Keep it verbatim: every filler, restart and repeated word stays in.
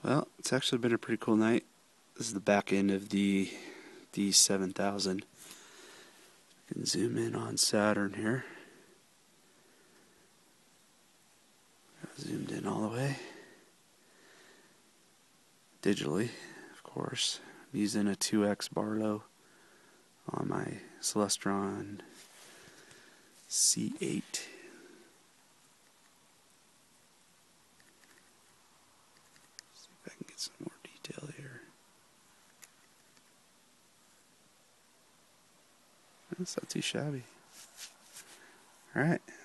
Well, it's actually been a pretty cool night. This is the back end of the D seven thousand. I can zoom in on Saturn here. Zoomed in all the way. Digitally, of course. I'm using a two X Barlow on my Celestron C eight. See if I can get some more detail here. That's not too shabby. Alright.